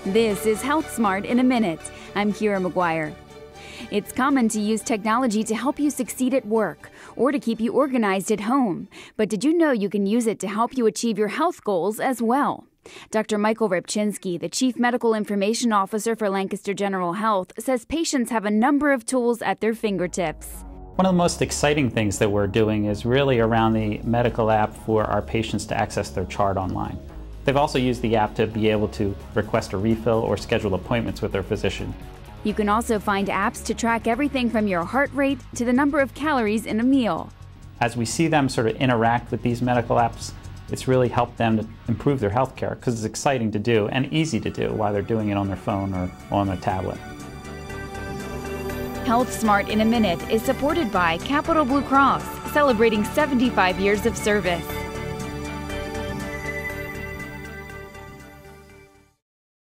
This is HealthSmart in a minute. I'm Kira McGuire. It's common to use technology to help you succeed at work or to keep you organized at home. But did you know you can use it to help you achieve your health goals as well? Dr. Michael Ripchinski, the Chief Medical Information Officer for Lancaster General Health, says patients have a number of tools at their fingertips. One of the most exciting things that we're doing is really around the medical app for our patients to access their chart online. They've also used the app to be able to request a refill or schedule appointments with their physician. You can also find apps to track everything from your heart rate to the number of calories in a meal. As we see them sort of interact with these medical apps, it's really helped them to improve their health care because it's exciting to do and easy to do while they're doing it on their phone or on their tablet. HealthSmart in a Minute is supported by Capital Blue Cross, celebrating 75 years of service.